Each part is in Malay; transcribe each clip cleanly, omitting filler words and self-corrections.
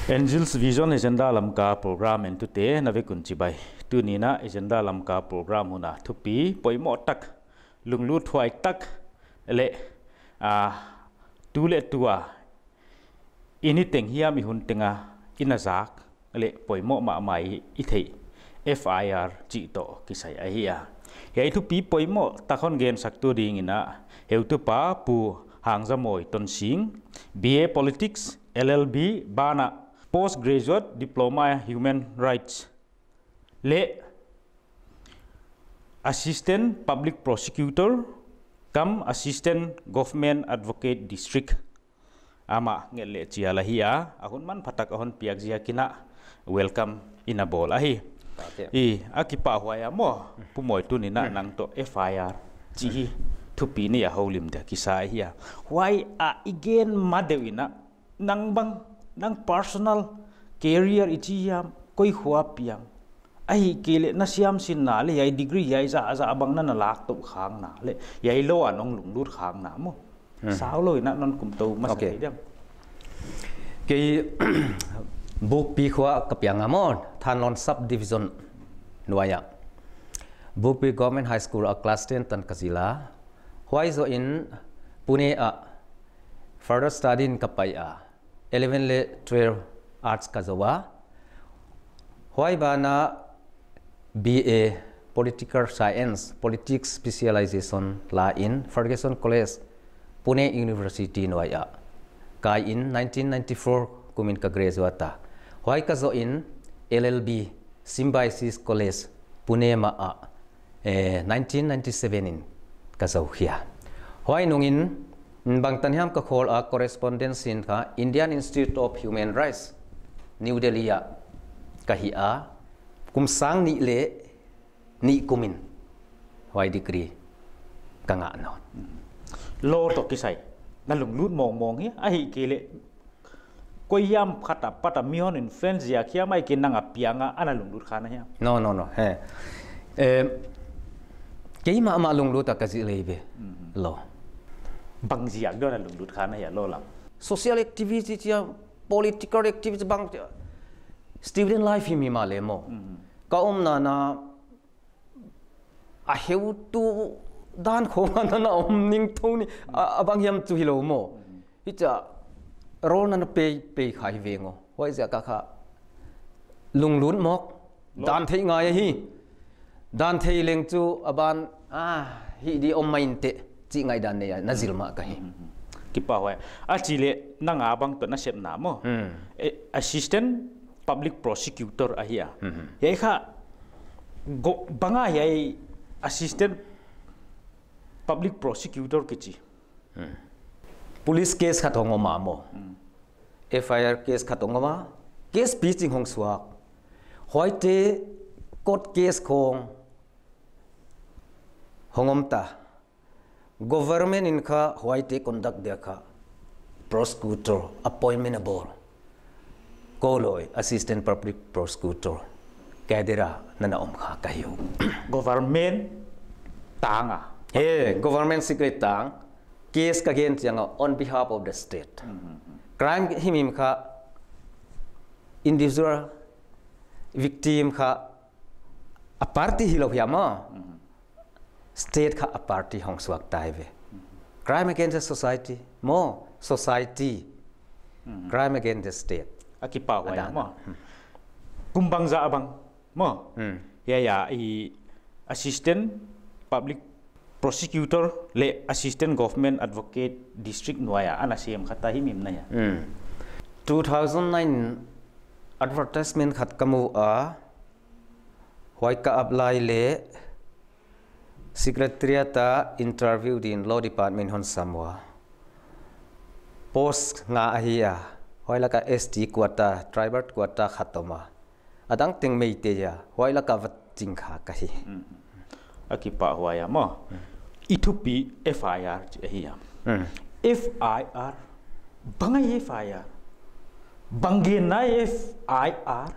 Angels Vision Agenda Lamka program and today na vekun chibai tu nina agenda Lamka program huna thupi poimo tak lunglu thwai tak le tu le tua anything hiam mi hun tenga inazak le poimo ma mai ithei FIR chi to kisai ahia hei thupi poimo takhon gen saktu ding ina heu tu pa pu Hangzamawi Tonsing BA Politics LLB bana Postgraduate Diploma Human Rights le Assistant Public Prosecutor-cum-Assistant Government Advocate District ama ngele chiala hiya ahun man phatak ahon piak jia kina welcome inabol ahi akipa hwaya mo pumoi tu ni na nang to FIR chi thupi ni ya houlimna kisai hiya why again madewina nang bang nang personal career ichiam koi khua piang ai kele na siam sin na le ai degree ai za abang na lak to khang na le ai lo anong lung lut khang na mo sao loi na non kum to mas ke dem ke book pi khwa kapiang amon thanon subdivision nuaya book pi government high school a class 10 tan kazila why zo in Pune further study in kapaya 11 le 12 arts kazawa why bana BA political science politics specialization la in Ferguson College Pune University noya kai in 1994 kumin ka graduate why kazo in LLB Symbiosis College Pune ma 1997 in kazo hia why nungin bang tanham ka khol a correspondence in ka Indian Institute of Human Rights New Delhi ya kahia kum sang ni le ni kumin why degree kanga no lo to kisai na lung lut mong hi ai kele koyam khata pata mion influence ya khia mai kin nang apianga ana lung lut khana ya no he ke ma lung lut ta kazi lebe lo bang ziak do na lung lut khana ya lo lam social activity chia political activity bang student life hi mi ma le mo ka na a heu tu dan kho na ning thoni abang yam chu hilo mo hi cha rol na pe khai ve ngo hoi ja ka kha lung lut mok dan thei ngai hi dan thei leng chu aban hi di main te chi ngai dan ne ya nazilma ka hi kipa wa a chile nanga bang to na sep na mo assistant public prosecutor ahia ye kha go banga ye assistant public prosecutor kichi police case khatongo ma mo FIR case khatongo ma case pitching hong suak hoite court case khong hongom ta government in kha hoite conduct de kha prosecutor appointmentable koloi assistant public prosecutor kadera nana kha kayo government tanga government secret tang case ka gen changa on behalf of the state crime himim kha individual victim kha a party hilo yama state kha a party hong suak tai ve crime against the society mo society crime against the state akipa wa mo kumbang za abang mo ya I assistant public prosecutor le assistant government advocate district noya ana sem khata himim na ya 2009 advertisement khat kamu hoi ka apply le secretariat interview din law department hon samwa post nga ahia hoi la ka ST quota tribal quota khatoma adang ting mei te ya hoi la ka vat jing kha ka hi akipa hwaya mo itupi FIR hiya FIR bangai FIR bangena FIR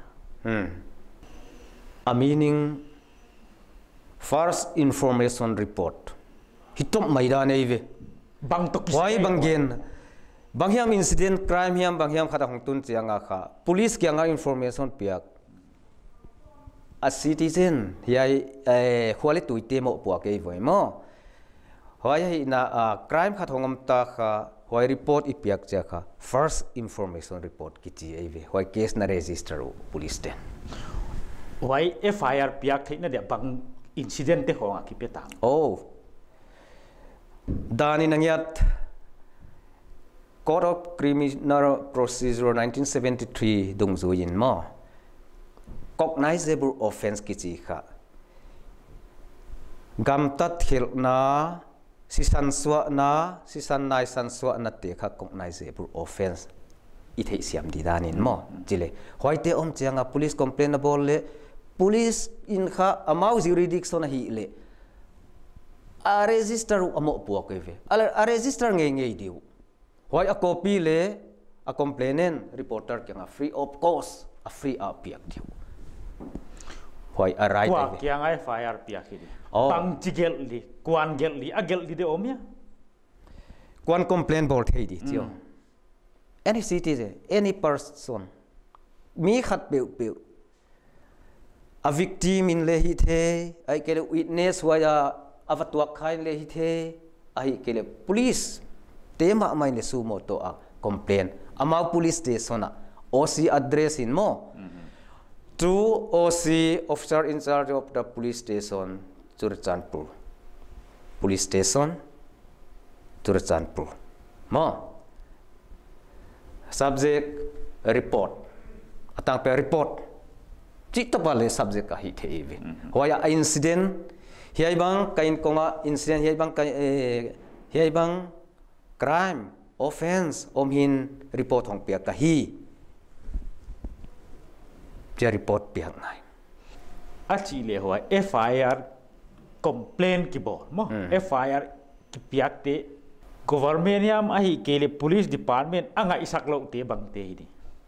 a meaning First Information Report hitom maida nei ve bang to why bangen bang hiam incident crime hiam bang hiam khata hong tun chianga kha police kyanga information piak a citizen hiai khwali tuite mo pu ke voi mo hoi na crime khat hongam ta kha hoi report ipiak cha kha first information report kichi ave hoi case na register police ten hoi FIR piak theina de bang incident te honga ki petang oh dani nangyat Court of Criminal Procedure 1973 dung zuin mo cognizable offense kichi kha gam tat khil na sisan swa na sisan nai san swa na te kha cognizable offense I thei siam di danin mo chile hoite om chianga police complain bol le police in kha amau jurisdiction hi le a register amo pu ko ve a register nge diu hoi a copy le a complainant reporter kyanga free of cost a free a piak diu hoi a right wa kyanga FIR piak hi pang chigel li kwan gel li a gel li de omya kwan complain bol thei di tio any citizen any person mi khat peu a victim in le hi the ai ke witness waya avatuak khain le hi the ai ke police tema mai le sumo to a complain amau police station OC address in mo to OC officer in charge of the police station Churchanpur police station Churchanpur mo subject report atang pe report chita bale subject ka hi theive hoya incident hiai bang kain konga incident hiai bang crime offense omhin report hong pia ka hi je report pia ngai a chi le hoa FIR complain ki bo mo FIR ki piak te government yam a hi ke le police department anga isak lo te bang te hi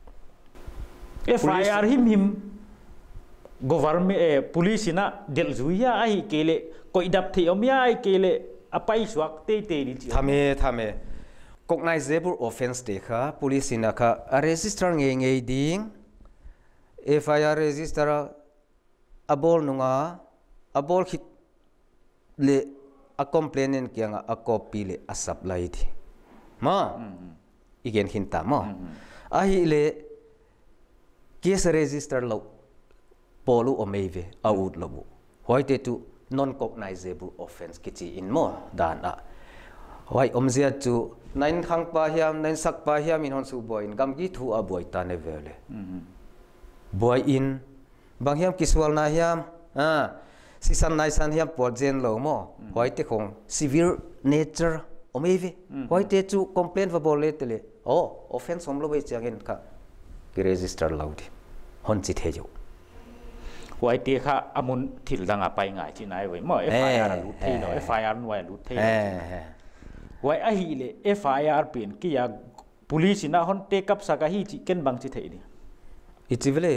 FIR him government police na del zuya a hi ke le ko idap the om ya ai ke le apai suak te te ni thame cognizable offense te kha police ina kha a register nge ding FIR register abol nunga abol khit le a complainant kyanga a copy le a supply thi ma igen hinta mo a hi le case register lo polu omeve out lo hoite tu non cognizable offense kichi in mo dan a hoi omzia chu nain khang pa hiam nain sak pa hiam in hon su boy in gam gi thu a boy ta ne vele boy in bang hiam kiswal na hiam sisan nai san hiam porjen lo mo hoite khong severe nature omeve hoite chu complaint va bol le tele offense hom lo be changin kha ki register lo di hon chi the jo hoi te kha amun thil danga pai ngai chi nai we mo FIR lu the no FIR noi lu the hoi a hi le FIR pin ki ya police na hon take up saka hi chi ken bang chi thei ni ichivele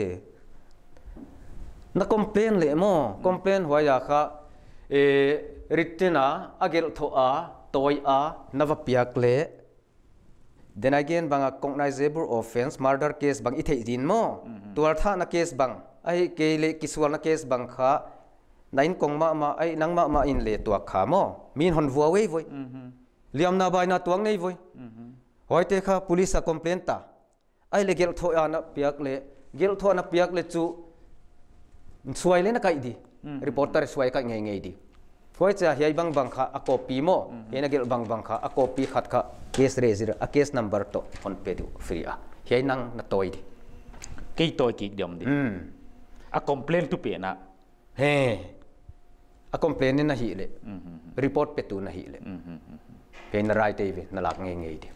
na complain le mo complain hoi ya kha written agel tho a toy a navapiak le then again bang a cognizable offense murder case bang ithei din mo tuar tha na case bang ai ke le kiswal na case bang kha nain kongma ma ai nangma ma in le tua kha mo min hon vua we voi liam na bai na tuang nei voi hoite kha police a complain ta ai le gel tho na piak le gel tho na piak le chu suai le na kai di reporter suai ka ngei di hoi cha hiai bang kha a copy mo ena gel bang kha a copy khat kha case register a case number to on pe du free a hiai nang na toy di kei toy ki dom di a complain tu pe na he a complain na hi le report pe tu na hi le pe na right te na lak ngei di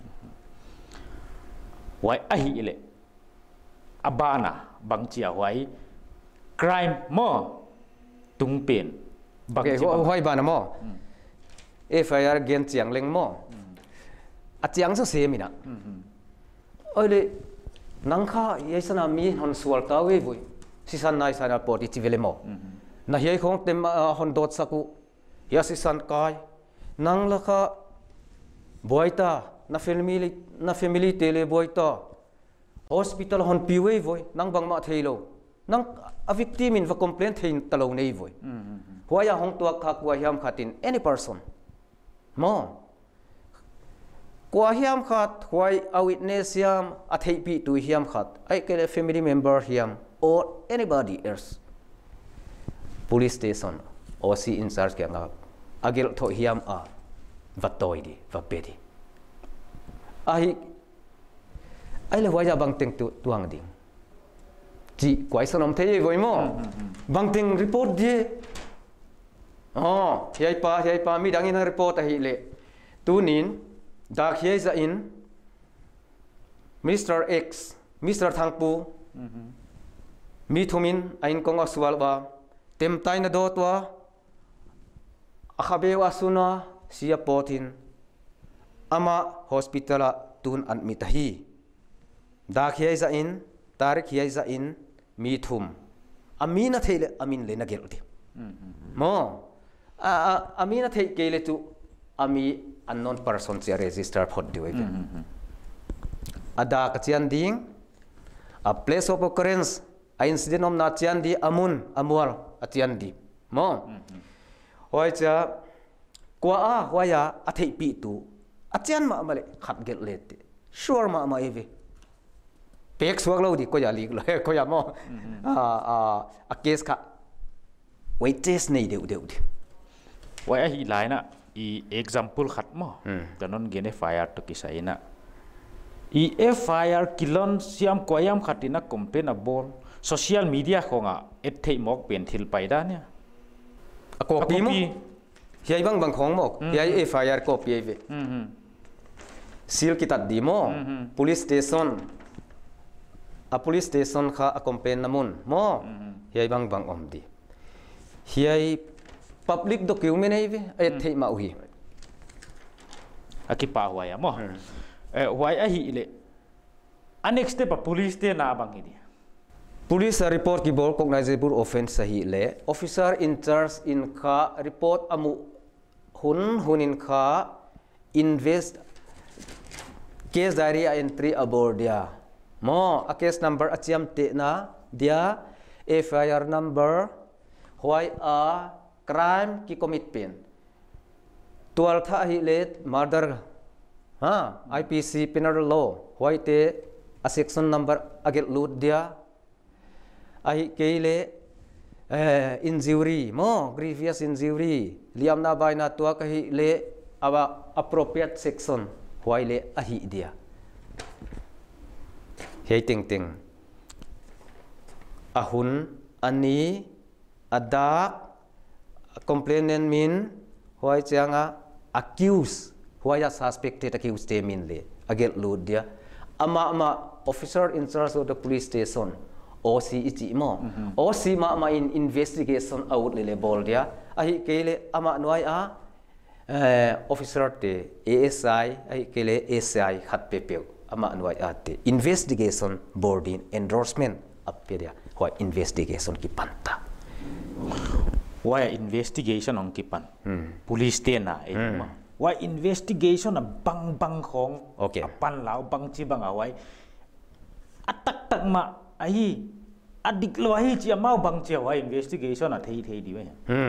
wai a hi le abana bang chia wai crime mo tung pen bang hoi ba na mo FIR gen chiang leng mo a chiang so se mi na oi le nang kha yesana mi hon sual ta we voi sisan nai sana port ti vele mo na hiai khong tem hon dot saku ya sisan kai nang la kha boita na family tele boy to hospital hon piwe voi nang bang ma thailo nang a victim in va complaint thein talo nei voi huaya hong tua kha kwa hiam khatin any person mo kwa hiam khat huai a witness hiam a thei pi tu hiam khat ai ke family member hiam or anybody else police station OC in charge ke nga agil tho hiam a vatoi di va pedi ai le huaya bang teng tu tuang ding ji kwai sanom thei voi mo bang teng report die hiai pa mi dang in report a hi le tunin dak hiai za in Mr X Mr Thangpu mi thumin ain konga sual ba tem tai na do twa akhabe wa suna sia potin ama hospitala tun an mitahi dak hiai za in tarik hiai za in mi thum amina thele amin le na gel di mo amina thei kele tu ami unknown person sia register phot diwe ada kachian ding a place of occurrence a incident om na chian di amual atian di mo hoi cha kwa hoya a thei pi tu achian ma male khat gel le ti sure ma evi pek suak lo di ko ya lik lo ko ya mo a case ka wait test nei deu di wai a hi lai na i example khat mo kanon gene FIR to kisai na i FIR kilon siam koyam khatina complain a bol social media khonga et thei mok pen thil pai da nya a copy mo hiai bang khong mok hiai FIR copy ve seal kitat di mo police station a police station kha a complain namun mo hiai bang om di hiai public document ai ve et thei ma uhi akipa huaya mo huai a hi le next step police te na bang idi police report ki bol cognizable offense sahi le officer in charge in kha report amu hunin kha invest case diary entry aboard dia mo a case number achiam te na dia FIR number huai a crime ki commit pen 12 tha hi le murder IPC penal law huai te a section number agel lut dia ai keile injury mo grievous injury liam na bai na tua ka hi le aba appropriate section huai le a hi dia hei ting ahun ani adak complainant min huai changa accuse huai a suspected accused te min le agel lut dia ama officer in charge of the police station OC ichi mo OC ma in investigation out le bol dia ahi kele ama noi a officer te ASI ahi kele ASI khat pe ama noi a te investigation board in endorsement appedia hoi investigation ki panta why investigation on kipan police te na ma why investigation a bang khong okay pan lao bang chi bang awai atak ma ai adik lo hi chi mau bang che why investigation a thei di we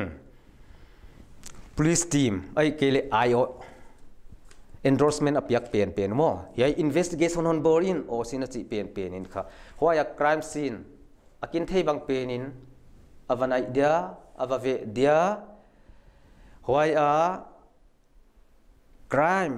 police team ai kele IO endorsement apyak pen mo ya investigation on board in o sina chi pen in kha hoya crime scene akin thei bang pen in avanai dia avave dia hoya crime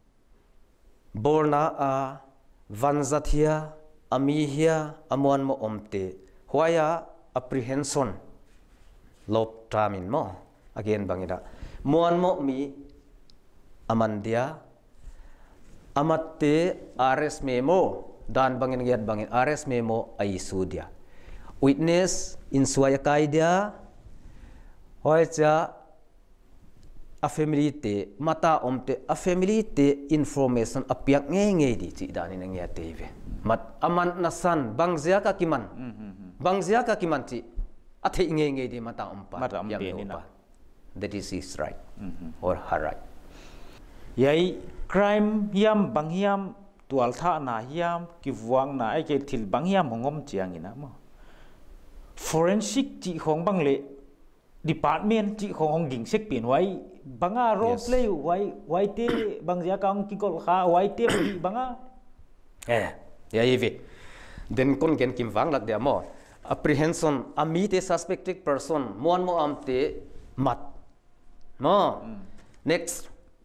borna a vanzathia amihia amuan mo omte hoya apprehension lob tramin mo again bangida muan mo mi amandia amatte arrest memo dan bangin giat bangin arrest memo ai sudia witness in suaya kaidia hoya a family te mata omte a family te information apiak nge di chi dani nang ya teve mat aman nasan bangzia ka kiman chi a thei nge di mata ompa that is his right or her right yai crime hiam bang hiam tual tha na hiam ki vuang na ai ke thil bang hiam hongom chiang ina mo forensic chi khong bang le department chi khong ging sek pin wai banga role play wai te bang ja kang ki kol kha wai te banga ya yivi den kon gen kim wang lak dia mo apprehension amite suspected person mon mo amte mat mo next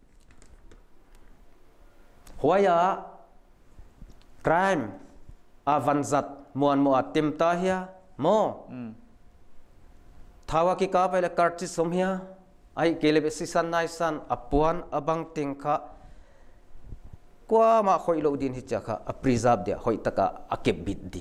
hoya crime avanzat mon mo atim ta hia mo thawa ki ka pele karchi somhia ai kele sisan nai san apuan abang tingkha kwa ma khoi lo din hi chakha a preserve dia hoi taka akep bit di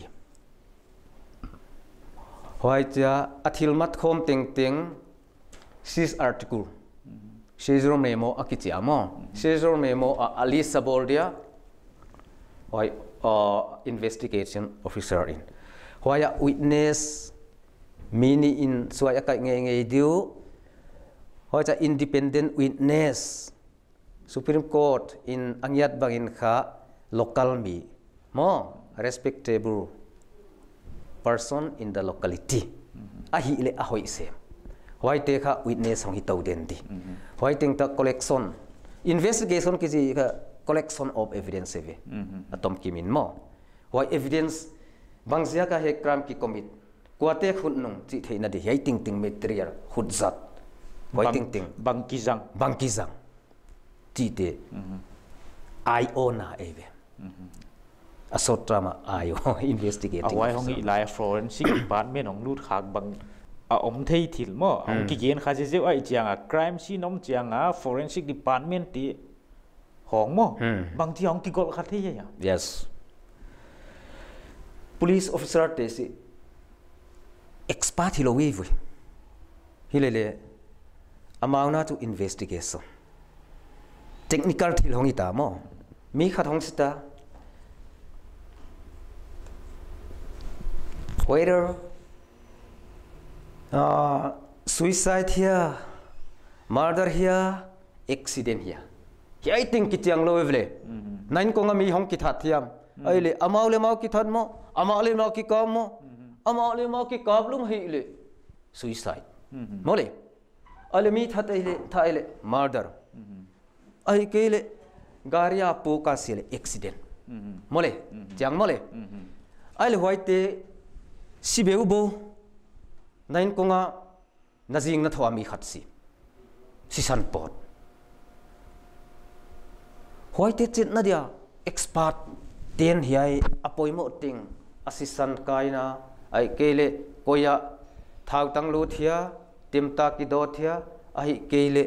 hoi cha athil mat khom ting ting sis article shezro memo akichi amo shezro memo ali sabol dia hoi investigation officer in hoya witness mini in suaya kai nge diu hoi cha independent witness Supreme Court in angyat bangin kha local mi mo respectable person in the locality ahi le ahoi se hoi te kha witness hong hi tau den di hoi ting ta collection investigation ki ji kha collection of evidence ve atom kimin mo hoi evidence bangzia ka he crime ki commit kwate khun nung chi theina di hei ting ting material hudzat hoi ting ting bangkizang Tite IO na eve asotrama IO investigating awai hong ilai forensic department hong lut khak bang a om thei thil mo hong ki gen kha je ai chiang a crime scene om chiang a forensic department ti hong mo bang ti hong ki gol kha thei ya yes police officer te si expert hilo we hilele amount to investigation technical thil hong ita mo mi khat hong sita whether suicide here murder here accident here I think ki tiang lo evle nain ko nga mi hong ki that thiam ai le amau le mau ki that mo amau le mau ki kam mo amau le mau ki kab lum hi le suicide mo le ale mi that ai le tha le murder ai kele garia po ka sile accident mole jang mole ai le hoite sibeu bo nain ko nga nazing na thwa mi khat si san pot hoite chit na dia expert ten hiai apoimo ting assistant kaina ai kele koya thau tang lu thia timta ki do thia ai kele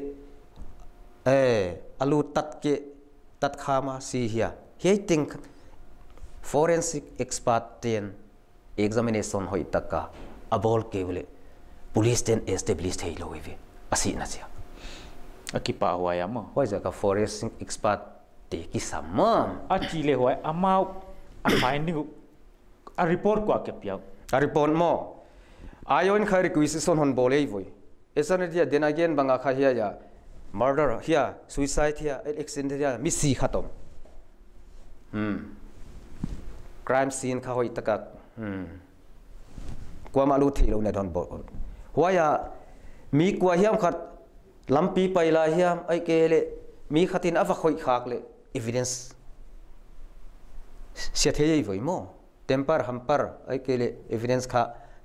alu tat khama si hia he think forensic expert ten examination hoi taka abol kevle police ten established hei lo we asi na sia akipa hwaya mo hoi ja ka forensic expert te ki samma a chile hoi amau a finding a report ko ke piao a report mo ayon kha requisition hon bolei voi esan dia den again banga kha hia ya murder here suicide here accident here misi khatom crime scene kha hoi taka kwa malu thilo na don bo hoya mi kwa hiam khat lampi paila hiam ai kele mi khatin ava khoi khak le evidence se thei voi mo temper hamper ai kele evidence kha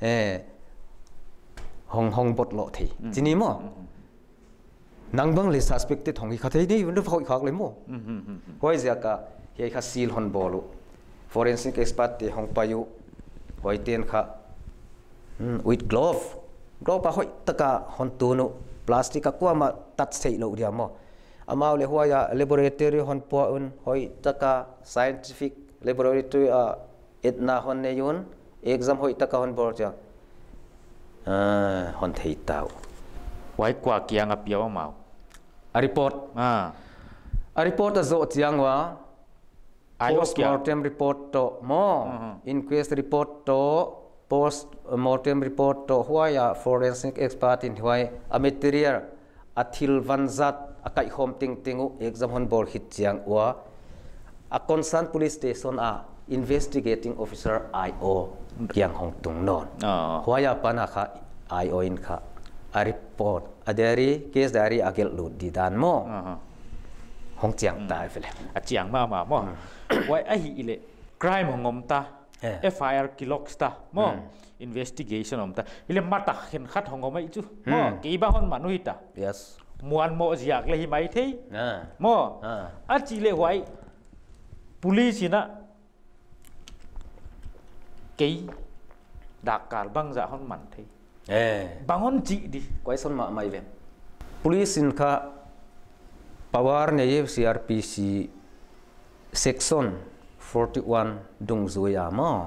hong bot lo thei chini mo nangbang le suspected hongi khathei ni wonder phoi khak le mo hoi ja ka he kha seal hon bolu forensic expert te hong payu hoi ten kha with glove pa hoi taka hon tu no plastic ka ma tat sei lo dia mo amau le huaya laboratory hon po un hoi taka scientific laboratory etna hon ne yun exam hoi taka hon bor ja hon thei tau wai kwa kiang a piao mau a report a zo chiang wa post mortem report to mo inquest report to post mortem report to huaya forensic expert in huai a material athil vanzat akai home tingu exam hon bor hit chiang wa a concerned police station a investigating officer IO yang hong tung non hoya pana kha IO in kha a report a diary case diary agel lu di dan mo hong chiang tai vele a chiang ma mo wai a hi ile crime hongom ta FIR kiloks ta mo investigation om ta ile mata khen khat hongom ai chu mo ki ba hon manu hita yes muan mo ziak le hi mai thei mo a chi le wai police na cái đặc cả băng dạ hon mặn thế băng hon chị đi quay son mà mai về police in kha power này CRPC section 41 dung zuya mo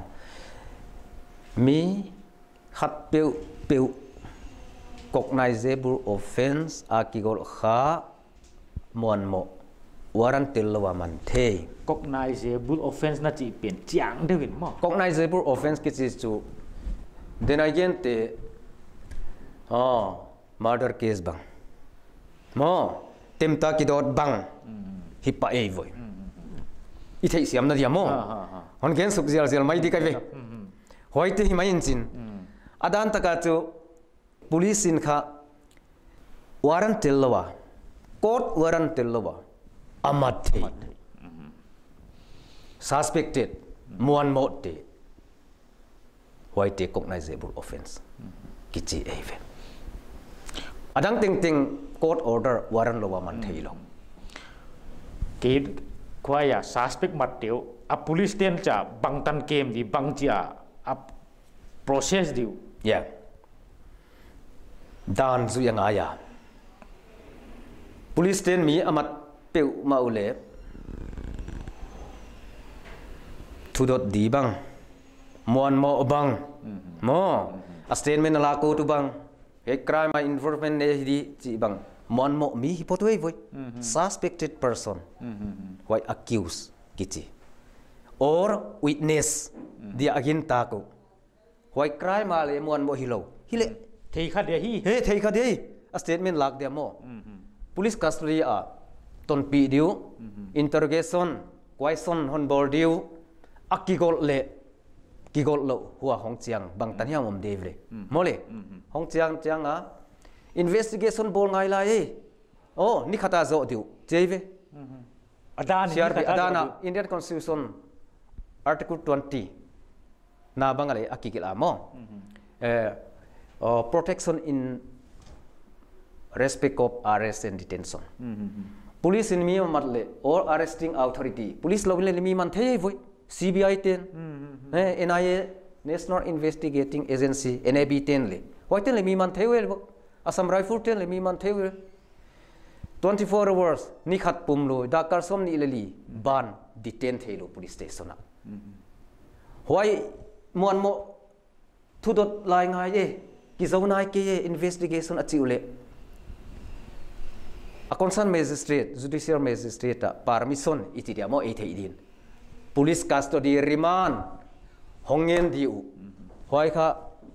mi khat peu cognizable offense akigol kha muan mo warrant lawa man the cognizable offense na chỉ biển chiang đấy mo cognizable offense cái gì chú then again te murder case bang mo temta ki dot bang hipa ei voi i thei siam na dia mo hon gen suk zel mai di kai ve hoi te hi mai in chin adan taka chu police in kha warrant lawa court warrant lawa amat suspected muan mo te white cognizable offense kichi eve adang ting court order warrant lawa man thei lo ke khoya suspect mat teu a police ten cha bang tan kem di bang chia a process diu yeah dan zu yang aya police ten mi amat peu maule thudot di bang muan mo bang mo a statement la ko tu bang he crime involvement ne di chi bang muan mo mi hipotoi voi suspected person why accused kichi or witness dia agin ta ko why crime ale muan mo hilo hile thei kha de hi he thei kha de a statement lak dia mo police custody a ton pi diu interrogation question hon bor diu akigol le kigol lo huwa hong chiang bang tan hiam om devle mole hong chiang a investigation bol ngai la e ni khata zo diu jeve adana Indian Constitution article 20 na bangale akigila mo protection in respect of arrest and detention police in mi matle or arresting authority police lo le mi man thei voi CBI 10 NIA National Investigating Agency NAB 10 le hoite le mi man thei wel Assam Rifle 10 le mi man thei wel 24 hours ni khat pum lo dakar som ni le li ban detain thei lo police station a hoi mon mo thu dot lai ngai e ki zo nai ke investigation achi ule a concerned magistrate judicial magistrate permission itiria mo e thei din police custody remand hongen diu hoi kha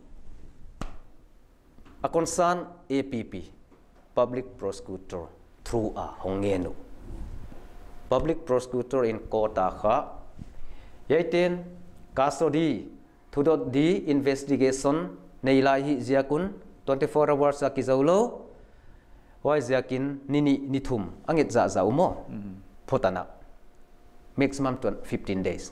a concerned APP Public Prosecutor through a hongenu Public Prosecutor in court kha yaiten custody thudot di investigation nei lai hi ziakun 24 hours ki zolo hoi ziakin nini nithum angit za umo photana maximum 15 days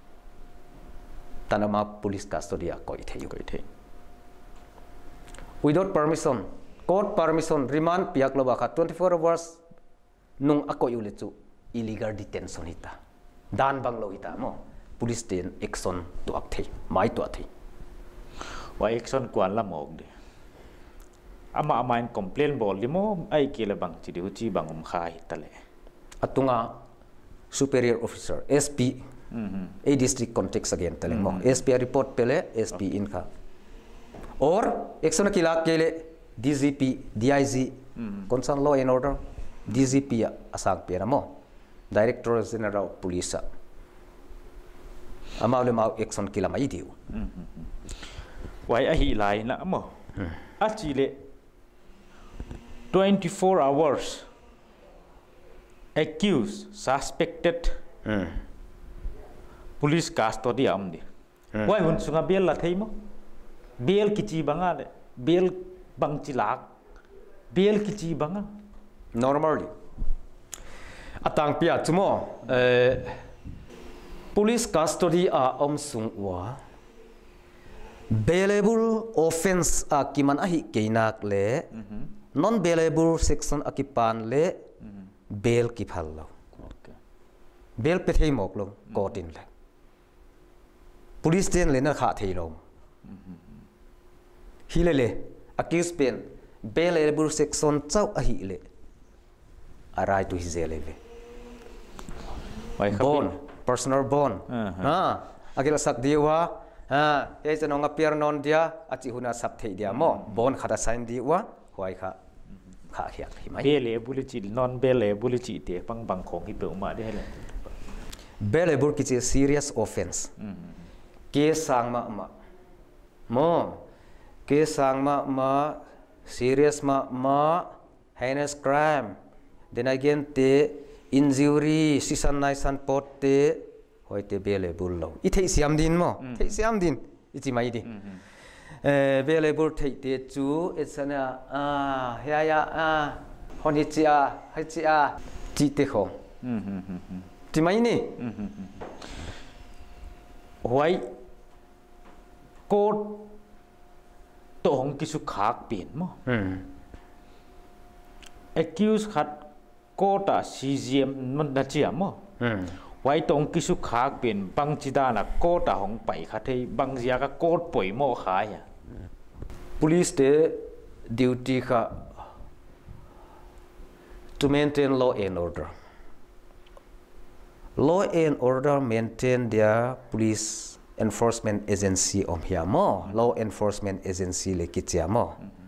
tanama police custody koi thei without permission court permission remand piak lo ba 24 hours nung akoi ule chu illegal detention hita dan bang lo hita mo police ten action to akthei mai to athei wa action kwan la mok de ama in complain bol limo ai ke le bang chi diu chi bang khai tale atunga superior officer SP a district context again telling mo SP report pele SP in kha or action kila kele DGP DIG concerned law and order DGP asang pera mo Director General Police amawle mau action kila mai diu wai a hi lai na mo a chi le 24 hours accused suspected police custody amdi wai hun sunga bel la thei mo bel kichi banga le bel bang chilak bel kichi banga normally atang pia chumo police custody a sung wa bailable offense a kiman ahi keinak le non bailable section akipan le bail ki phal lo bail pe thei mok lo court in le police ten le na kha thei lo hi le accused pen bailable section chau ahi le arai to his eleve bond personal bond agila sak diwa e janonga pier non dia achi huna sap thei dia mo bond khata sign diwa hoi kha hiak hi mai bele bulichi non bele bulichi te pang bang khong hi pe ma de le bailable ki serious offense case sangma mo case sangma serious ma heinous crime then again te injury season naisan pot te hoite bailable lo I thei siam din mo thei siam din ichi mai di bailable thei te chu etsana ya honichia hachia chi te khong ti mai ni hoi court to hong kisu khak pin mo accused khat court a CGM man da chia mo hoi tong kisu khak pin bang chida na court a hong pai khathei bang zia ka court poi mo kha ya police te duty kha to maintain law and order maintain their police enforcement agency om hiam law enforcement agency le kichiamo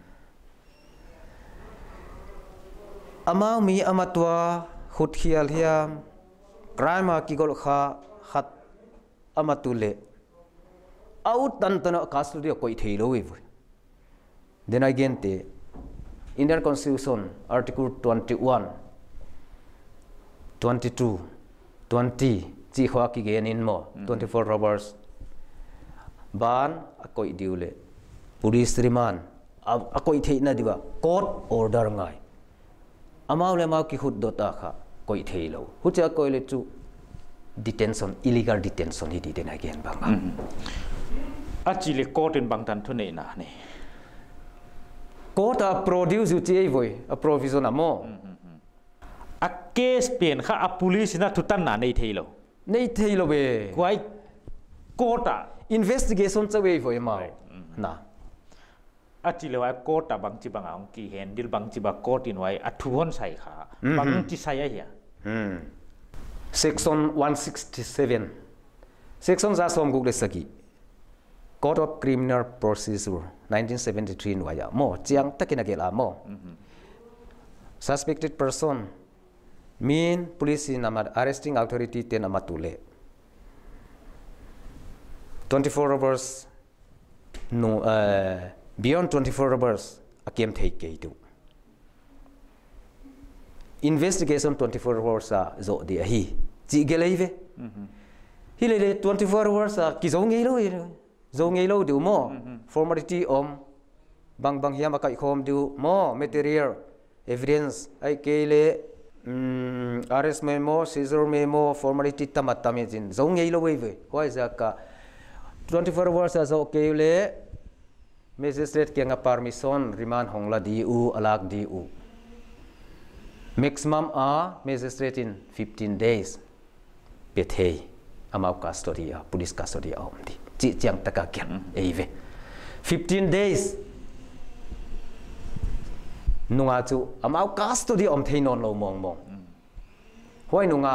amau mi amatwa khut khial hiam crime ki gol kha khat amatule out tan tan custody koi thei lo we then again te Indian Constitution article 21 22 20 chi khwa ki gen in mo 24 hours ban akoi diule police remand akoi theina diwa court order ngai amau le mau ki khut dota kha koi thei lo hucha koi le chu detention illegal detention hi di den again banga achi le court in bang tan thune na ne court a produce you chi voi a provision amo a case pen kha a police na thutan na nei thei lo be kwai court a investigation chawe voi ma na achi le wa court a bang chi bang ang ki handle bang chi ba court in wai a thuon sai kha bang chi sai ya section 167 section za som guk le saki Code of Criminal Procedure 1973 nuaya mo chiang takina gela mo suspected person mean police in arresting authority ten amatule 24 hours no beyond 24 hours akem thei ke tu investigation 24 hours a zo di hi chi gelaive hi le 24 hours a ki zo ngei lo du mo formality om bang hiam akai khom du mo material evidence ai ke le arrest memo seizure memo formality tamatame jin zo ngei lo we hoi za ka 24 hours a zo ke le magistrate ke nga permission remand hongla di u alak di u maximum a magistrate in 15 days pethei amau custody a police custody a omdi chi chiang taka kyan eive 15 days nunga chu amau custody om theinon lo mong hoi nunga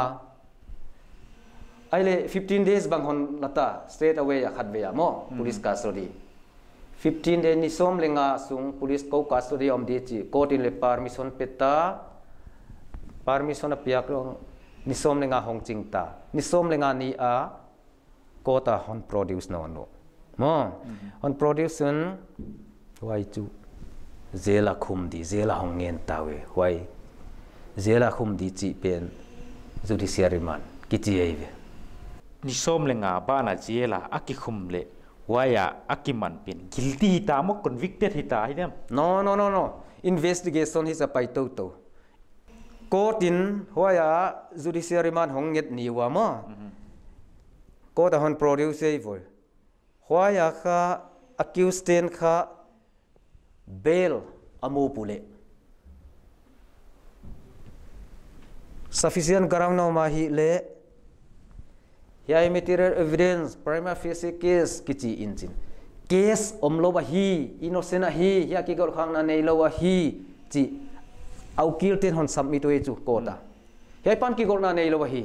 aile 15 days bang hon lata straight away a khat veya mo police custody 15 days ni som lenga sung police ko custody om di chi court in le permission peta permission a piak rong ni som lenga hong chingta ni som lenga ni a kota hon produce no mo on production wai chu zela khum di zela hong ngen tawe wai zela khum di chi pen judiciary man kichi ni som le nga ba na jela akikhum le waya akiman pin guilty ta mo convicted hita hidam no investigation hi sa pai to court in waya judiciary man honget niwa mo court hon produce ei voi waya kha accused ten kha bail amu pule sufficient ground no ma hi le material evidence prima facie case kichi inchin case omlo ba hi innocent hi ya ki gol khang na nei lo wa hi chi au kil ten hon submit we chu kota he pan ki gol na nei lo wa hi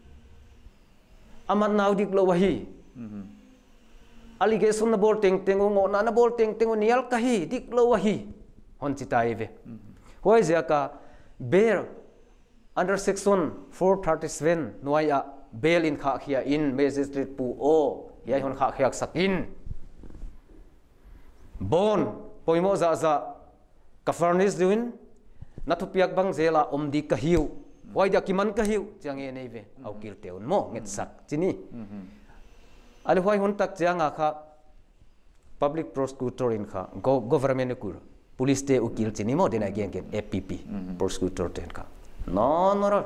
amat naw dik lo wa hi allegation na bol teng teng ngo na bol teng teng nial ka hi dik lo wa hi hon chi tai ve hoi ja ka bail under section 437 noya bail in kha khia in magistrate pu o ya hon kha khyak sakin bon poimo za ka furnish duin natupiak bang zela omdi ka hiu wai da kiman ka hiu change nei ve au kil teun mo nget sak chini ali hoi hon tak changa kha public prosecutor in kha government kur police te ukil chini mo den again get APP prosecutor ten kha no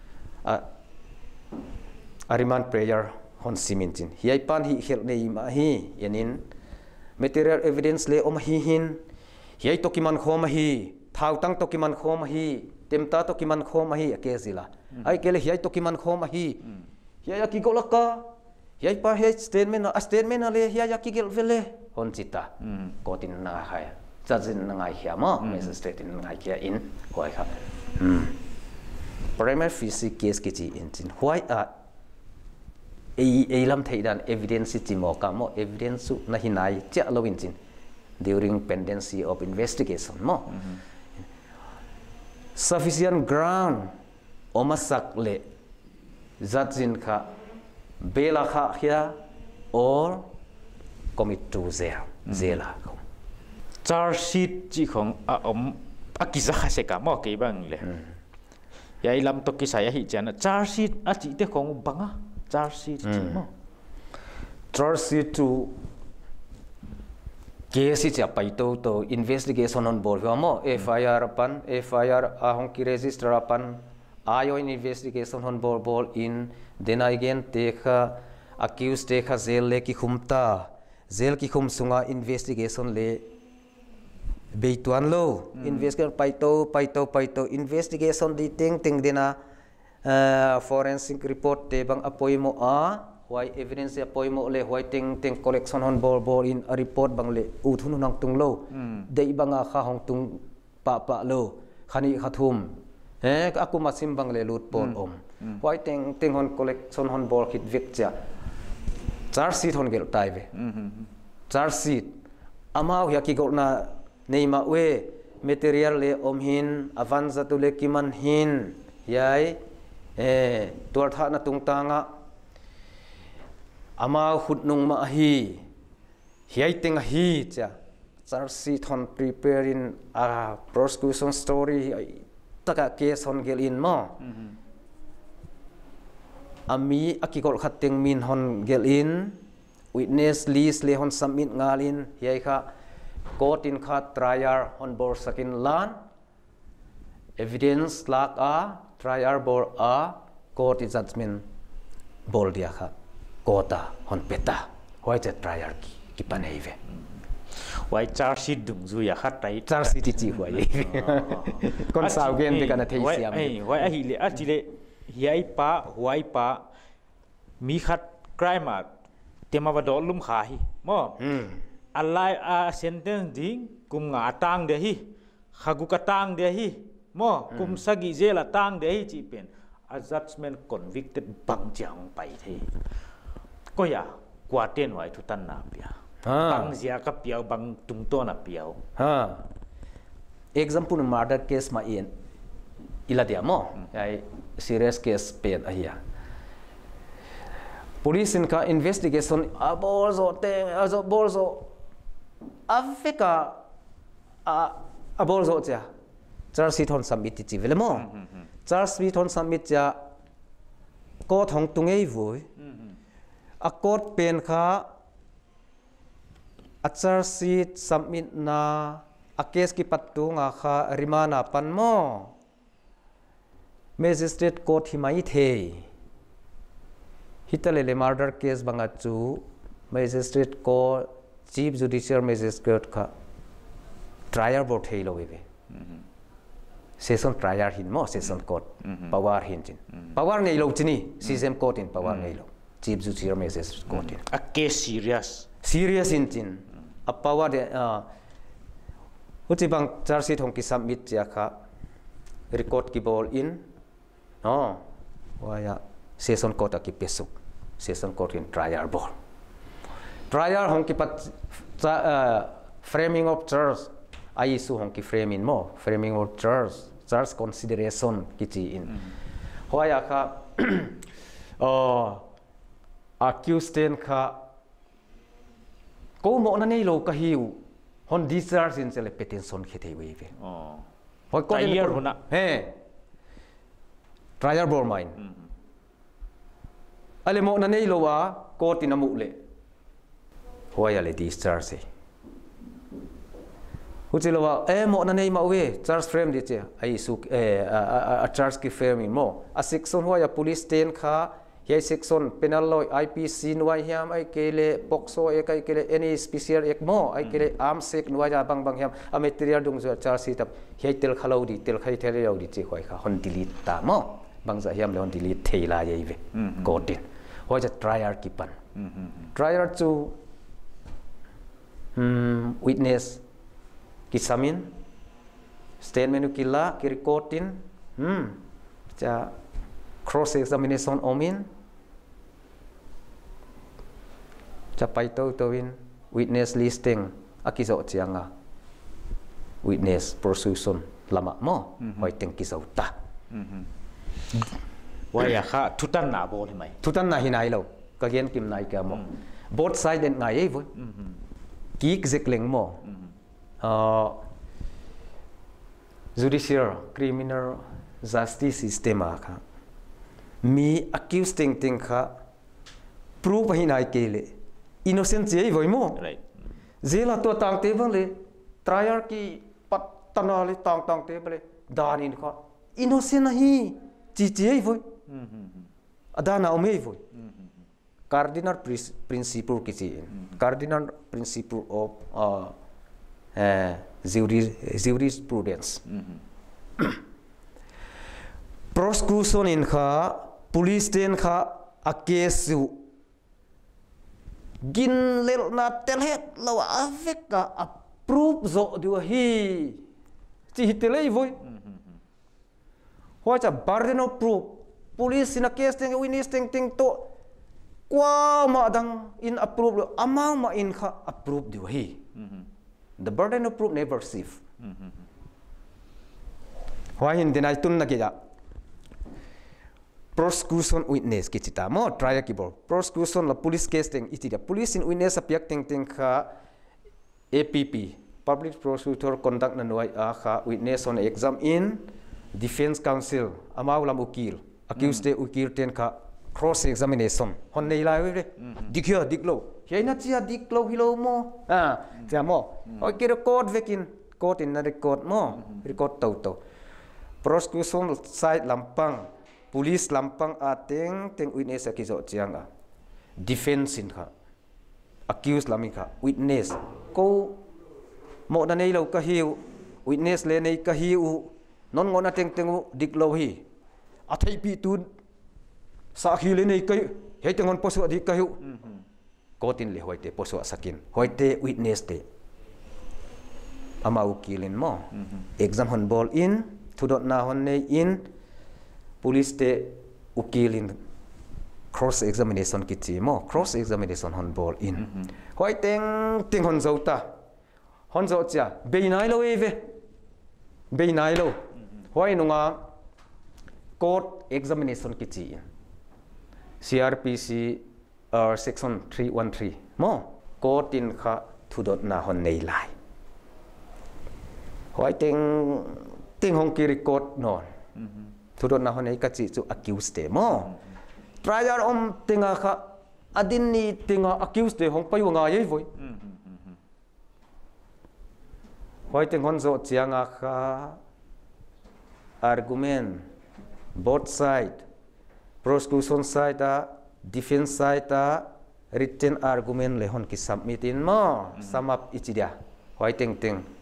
ariman prayer hon simintin hiai pan hi khel nei ma hi yanin material evidence le om hi hin hiai tokiman khoma hi thau tang tokiman khoma hi temta tokiman khoma hi akezila ai kele hiai tokiman khoma hi hiai ki golaka hiai pa he statement le hiai ki gel vele hon chita kotin na khaya judge na ngai hiama magistrate in ngai kia in hoi kha primary facie case kichi in why a lam thei dan evidence chi mo ka mo evidence su na hinai cha lo in chin during pendency of investigation mo sufficient ground omasak le zatin kha bela kha khia or commit to zela charge sheet chi khong akiza khase ka mo ke bang le ya ilam to kisai hi chana charge sheet a chi te khong banga charge sheet chi mo charge sheet to case cha pai to investigation on board mo FIR ahong ki register apan ayo in investigation on board in then again te kha accused te kha jail le ki khumta jail ki khum sunga investigation le beituan lo investigation pai to investigation di ting dina forensic report te bang apoimo a why evidence apoimo le why ting collection on ball in a report bang le u thunu nang tung lo dei banga kha hong tung pa lo khani khathum he aku masim bang le lut pon om why ting hon collection on ball hit vik cha charge sheet hon gel tai ve charge sheet amao ya ki gol na neima we material le om hin avanza tu le kiman hin yai tur tha na tung tanga ama khut nung ma hi hiai teng hi cha charge sheet hon prepare in a prosecution story taka case hon gel in mo ami akikol khateng min hon gel in witness list le hon submit ngalin hiai kha court in kha trial on board sakin lan evidence lak a trial board a court judgment bol dia kha kota hon peta hoi che trial ki paneive why charge sheet dung zu ya khat tai charge sheet chi hoi kon sao gen de kana thei siam why a hi le a chi le hiai pa huai pa mi khat crime ma tema ba dol lum kha hi mo alai a sentence ding kum nga tang de hi khagu ka tang de hi mo kum sagi jela tang de hi chi pen a judgment convicted bang jang pai the ko ya kwa ten wai thu tan na pia bang zia ka piao bang tung to na piao example murder case ma in ila dia mo ai serious case pen a ya police in ka investigation abolzo Africa abolzo cha charge sheet hon submit chi vele mo charge sheet hon submit cha court hong tungei vui a court pen kha a charge sheet submit na a case ki pattu nga kha rimana pan mo magistrate court himai the hitalele murder case banga chu magistrate court chief judicial magistrate kha trial board thei lo be session trial hin mo session court power hin chin power nei lo chini session court in power nei lo chief judicial magistrate court in a case serious in chin a power de uchi bang charge sheet hong ki submit cha kha record ki ball in no waya session court ki pesuk session court in trial board trial hong ki pat framing of charge ai su hong ki frame in mo framing of charge consideration ki chi in hoya kha accused ten kha ko mo na nei lo ka hiu hon discharge in sele petition khete we ve hoi ko trial huna he trial board mine ale mo na nei lo wa court in amu le hoya le discharge huchilo wa mo na nei ma we charge frame di che ai su a charge ki frame mo a section hoya police 10 kha ye section penal law IPC nuai hiam ai kele pokso e kai kele any special ek mo ai kele arm sek nuai ja bang hiam a material dung zo charge sheet he tel khalo di tel khai thele yaw di che khoi kha hon delete ta mo bang za hiam le hon delete theila ye ve godin hoja trial ki pan trial to witness kisamin statement kila ki recording cha cross examination omin cha pai to win witness listing akizo chianga witness prosecution lama mo hoi teng kizo ta waya kha thutan na bo ni mai thutan na hinai lo ka gen kim nai ka mo both side den ngai voi ki exekleng mo judicial criminal justice system kha mi accused ting kha proof hinai kele innocent je voi mo right zela to tang te le trial ki patana le tang te le danin kha innocent hi chi voi adana ome voi cardinal principle ki cardinal principle of jurisprudence prosecution in kha police ten kha a case gin lel na tel het lo avek ka approve zo du hi chi telei voi ho cha burden of proof police in a case ten witness ting to kwa ma dang in approve amang ma in kha approve du hi the burden of proof never shift why in denai tun na kya prosecution witness kichita mo trial ki bor prosecution la police case ting itida police in witness apiak ting kha APP public prosecutor conduct na noi a kha witness on exam in defense counsel amau lam ukil accused ukil ten kha cross examination hon nei lai we dikhya diklo heina chia diklo hilo mo cha mo oi ki record vekin court in na record mo record to prosecution side lampang police lampang ateng teng witness akizo chianga defense in kha accused lamika witness ko mo na nei lo ka hiu witness le nei ka hiu non ngona teng diklo hi athai pi tu sa khi le nei kai he tengon poso di ka hiu kotin le hoite poso sakin hoite witness te ama ukilin mo exam hon ball in thudot na hon nei in police te ukilin cross examination kichi mo cross examination hon ball in hoi teng hon zota hon zo cha beinai lo eve beinai lo hoi nunga court examination kichi CRPC section 313 mo court in kha thudot na hon nei lai hoi teng hong ki record non thudot na hon nei ka chi chu accused te mo trial tinga kha adin ni tinga accused de hong payu nga ye voi hoi teng hon zo chianga kha argument both side prosecution side defense side written argument le hon ki submit in mo sum up ichidia hoi teng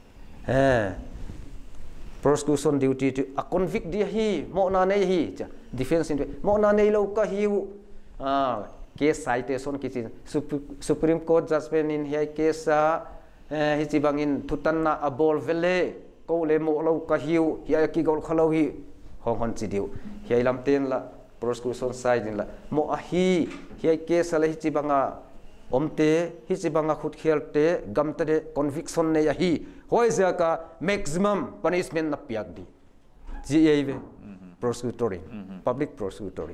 prosecution duty to a convict dia hi mo na nei hi defense mo na nei lo ka hi case citation ki Supreme Court judgment in hi case hi chi bangin thutanna abol vele ko le mo lo ka hi hi ki gol khalo hi hong hon chi diu hi lam ten la prosecution side in la mo a hi case la hi chi banga omte hi chi banga khut khelte gamte de conviction ne ya hi hoi za ka maximum punishment na piak di GAV prosecutory public prosecutory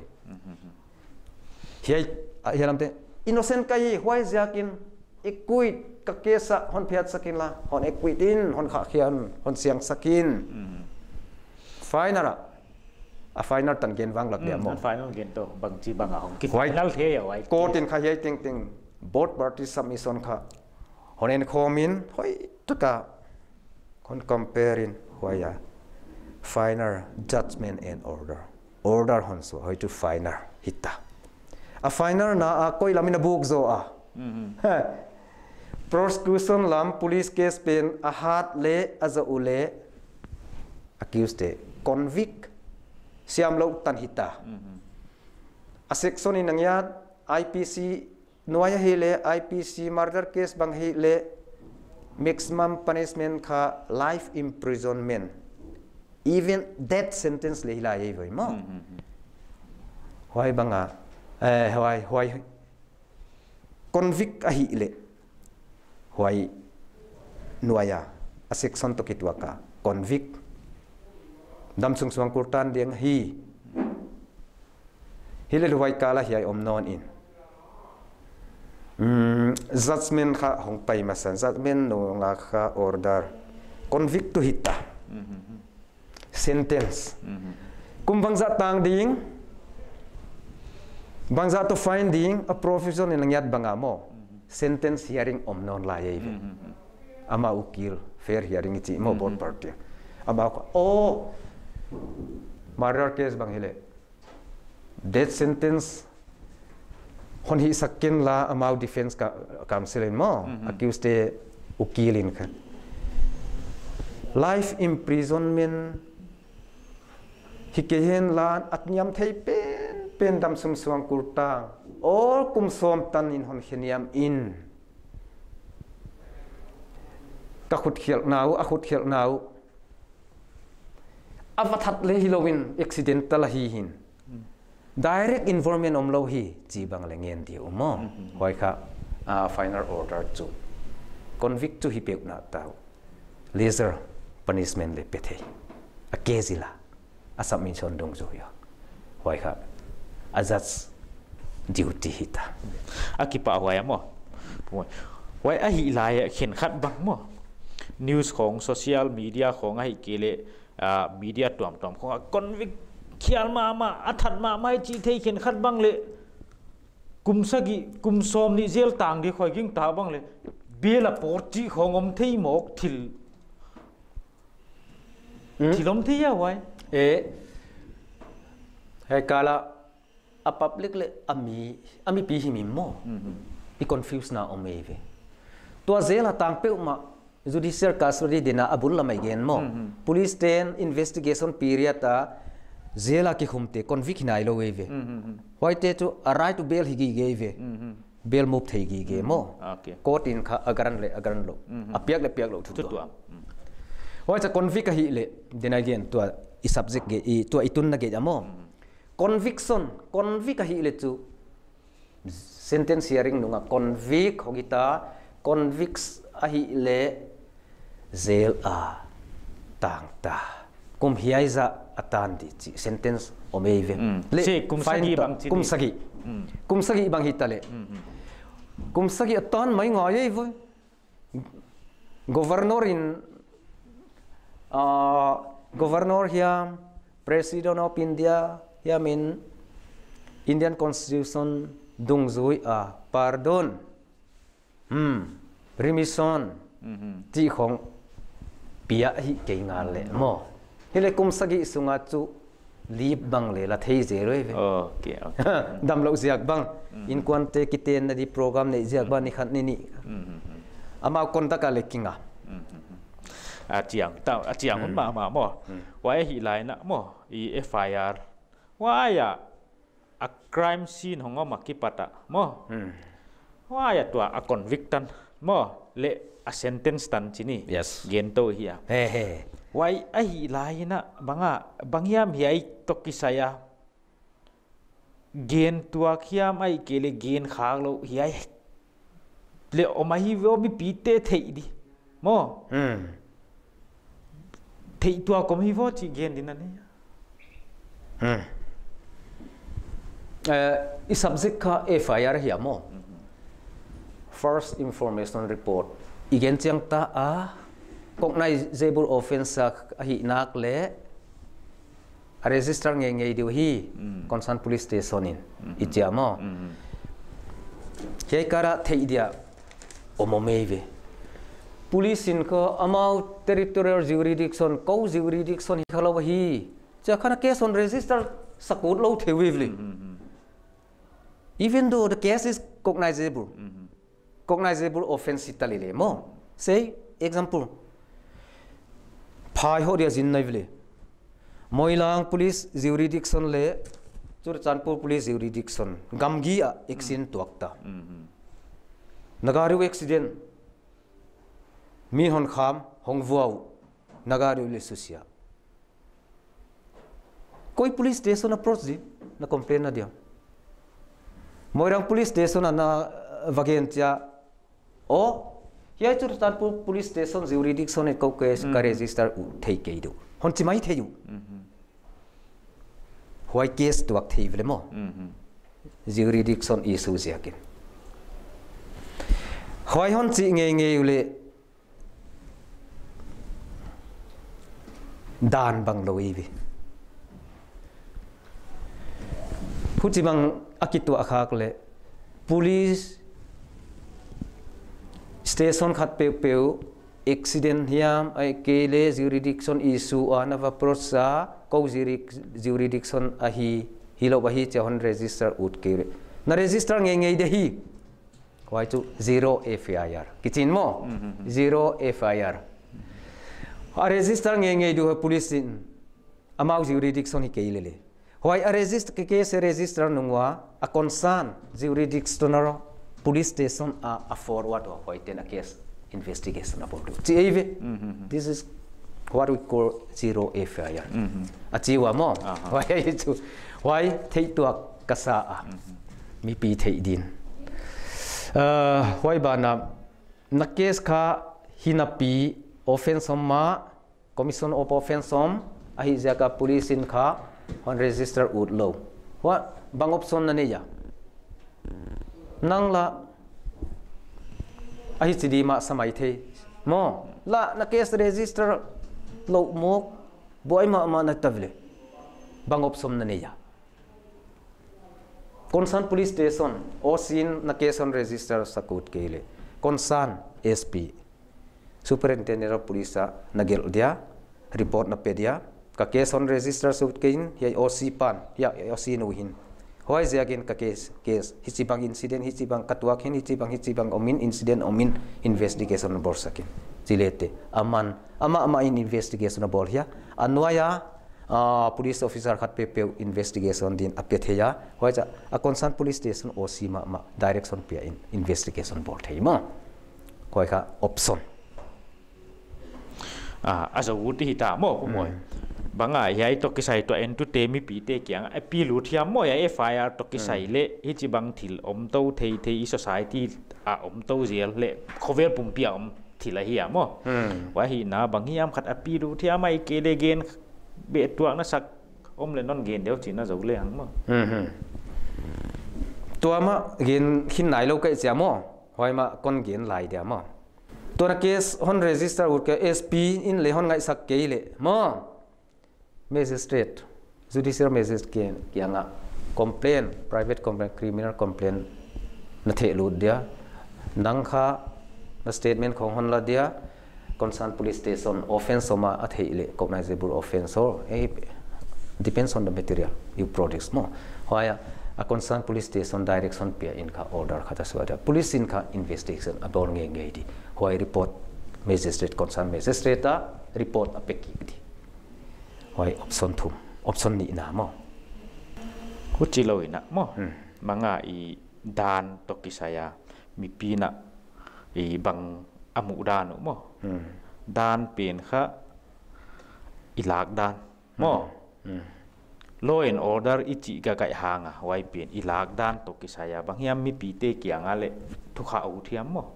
hi lamte innocent kai hoi za kin equit ka kesa hon phiat sakin la hon equit in hon kha khian hon siang sakin final a final tan gen wang lak dia mo final gen to bang chi bang hong ki final the ya wai court in kha hi ting both parties submission kha honen khomin hoi taka kon comparing hoya final judgment and order hon so hoi to final hitta a final na a koi lamina buk zo prosecution lam police case pen a hat le aza ule accused convict siam lo tan hitta a section in ngyat IPC Noya hile IPC murder case bang hile maximum punishment kha life imprisonment even death sentence le hila ye voi mo hoi banga hoi convict a hile hoi Noya a section to kitwa ka convict dam sung suang kurtan ding hi hile hoi kala hi om non in judgment kha hong pai masan judgment no nga kha order convict to hitta sentence kum bangza tang ding bangza to finding a provision in ngyat banga mo sentence hearing om non la ye ama ukil fair hearing chi mo both party ama ko murder case bang hile death sentence hon hi sakin la amau defense counsel in mo accused ukilin kha life imprisonment hi kehen lan atnyam thei pen dam sum suang kurta or kum som tan in hon kheniam in ka khut khel nau avathat le hilowin accidental hi hin direct involvement om lo hi chi bang le ngen di umo hoi kha final order chu convict to hi pe na tau lesser punishment le pe thei a kezila a submission dong zo ya hoi kha azats duty hita akipa hoi mo hoi a hi lai khen khat bang mo news khong social media khong ai kele media tom khong convict khial ma athat ma mai chi thei khen khat bang le kumsagi kumsom ni zel tang di khoi ging ta bang le bela por chi khongom thei mok thilom thei ya wai hai kala a public le ami pi hi mi mo pi confuse na omeve to zela tang pe ma judicial custody dina abul lamai gen mo police ten investigation period zela ki khumte convict nai lo weve hoite to a right to bail higi geve bail move thei gi ge mo court in kha agaran lo apiak lo thu to hoite convict hi le dena gen to i subject ge i to itun na ge amo convict hi le chu sentence hearing nunga convict hogita convicts hi le zel tang ta kum hiaiza atan di sentence omeve le kumsagi bang hitale kumsagi atan mai ngaye voi governor hiam president of India hiam in Indian Constitution dung zui pardon remission ti khong pia hi ke ngal le mo hele kum sagi sunga chu lip bang le la thei je roi ve okay dam lo ziak bang in kwan te kiten na di program ne ziak ba ni khat ni ama kon ta ka le kinga chiang ta chiang hun ma mo wai hi lai na mo i FIR wai a crime scene hong ma ki pata mo wai tua a convictan mo le a sentence tan chini yes gen to hiya he wai a hi lai na bangyam hi ai to kisaya gen tua khiam ai kele gen khang lo hi ai le o ma hi vo bi pi te thei di mo thei tua kom hi vo chi gen din ani i subject ka FIR hi mo First Information Report igen chiang ta cognizable offence hi nak le a register nge diu hi concerned police station in itia mo ke kara thei dia omomeve police in ko amount territorial jurisdiction ko jurisdiction hi khalo hi cha khana case on register sakut lo thewivli even though the case is cognizable offence italile mo say example phai ho dia jin naivle moilang police jurisdiction le churchanpur police jurisdiction gamgi a accident tuakta nagaru accident mi hon kham hongwau nagaru le susia koi police station approach di na complain na dia moirang police station na vagentia o hiai churchanpur police station jurisdiction ko case ka register u thei ke do hon chimai theyu why case tuak thei vle mo jurisdiction issue siakin why hon chi nge ule dan bang loivi phuti bang akitu akhak le police station khat pe accident hiam ai kele jurisdiction issue anava prosa ko jurisdiction ahi hilo bahi chehon register ut ke na register nge de hi why to 0 FIR kichin mo 0 FIR a register nge du police in amau jurisdiction hi ke lele why a register ke case register nungwa a concern jurisdictional police station a forward or why ten a case investigation about it this is what we call 0 FIR achiwa mo why thei tu kasa mi pi thei din why bana na case kha hinapi offense ma commission of offense ahi jaga police in kha on register ud low what bang option na ne ya nang la ahi chidi ma samai the mo la na case register lo mo boy ma na tavle bang option na ne ya concern police station o sin na case on register sakut kele concern SP superintendent of police nagel dia report na pedia ka case on register sut kein ya OC pan ya OC no hin hoi again ka case hichibang incident hichibang katuak hin hichibang omin incident omin investigation bor sakin chilete ama in investigation bor ya anwaya police officer khat pe investigation din apet heya hoi ja a concern police station OC ma direction pe in investigation bor thei ma koi kha option as a wuti hita mo ko moi banga yai to kisai to en tu te mi pi te kyang a pi lu thiam mo ya FIR to kisai le hi chi bang thil om to thei society a om to zel le khovel pum pia om thila hi mo wa hi na bang hiam khat a pi lu thiam mai ke le gen be tuak na sak om le non gen deu chi na zo le hang mo tua ma gen hin nai lo kai cha mo hoi ma kon gen lai dia mo to na case hon register ut ke SP in le hon ngai sak ke le mo magistrate judicial magistrate kyanga complaint private complaint criminal complaint na the lu dia nang kha na statement khong hon la dia concerned police station offense soma a the le cognizable offense or depends on the material you products mo hoya a concerned police station direction pe in kha order kha ta swada police in kha investigation abor nge nge di hoi report magistrate concerned magistrate ta report a peki di hoi option ni na mo huchi loi na mo manga I dan to kisaya mi pina I bang amu dan mo dan pen kha ilak dan mo law and order ichi ga kai hanga wai pen ilak dan to kisaya bang hiam mi pi te kianga le thu kha u thiam mo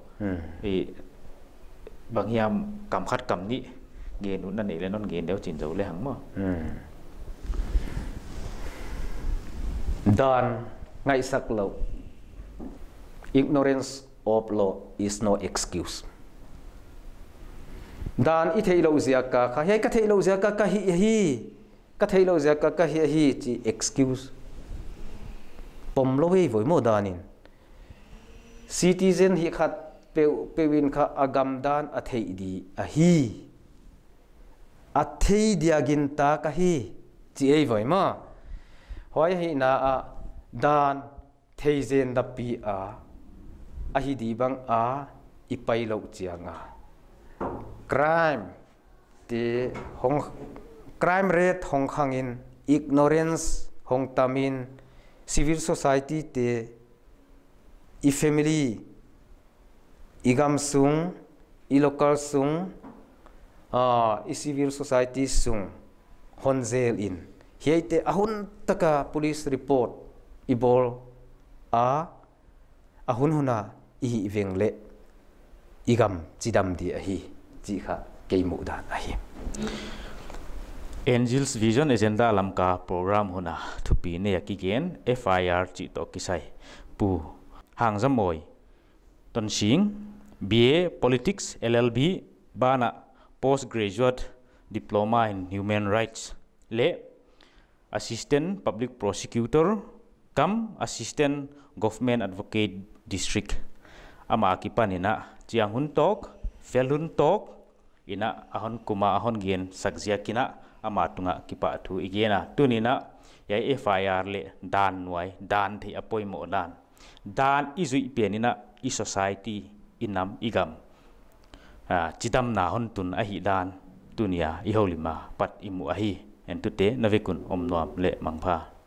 bang hiam kam khat kam ni ge nu na nei le non ge deu chin zo le hang mo dan ngai sak lo ignorance of law is no excuse dan I thei lo zia ka kha he ka thei lo zia ka hi ka thei lo zia ka hi chi excuse pom lo hei voi mo danin citizen hi khat pewin kha agam dan a thei di a hi a thei dia gin ta ka hi chi ei voi ma hoi hi na a dan thei zen da pi a hi di bang a I pai lo chianga crime te crime rate hong khang in ignorance hong tamin civil society te I family igam sung I local sung I civil society sung honzel in hiate ahun taka police report ibol ahun huna I vengle igam chidam di ahi chi kha keimu dan ahi Angels Vision Agenda Lamka program huna thupi ne yakigen FIR chi to kisai pu Hangzamawi Tonsing BA Politics LLB bana postgraduate Diploma in Human Rights le Assistant Public Prosecutor-cum-Assistant Government Advocate District ama kipanina chiang hun tok felhun tok ina ahon kuma ahon gen sakzia kina ama tunga kipa thu igena tunina yai FIR le dan nuai dan thi apoi mo dan izui penina I society inam igam chidam na hon tun ahi dan tunia I houlimna pat imu ahi entute navikun omnom le mangpha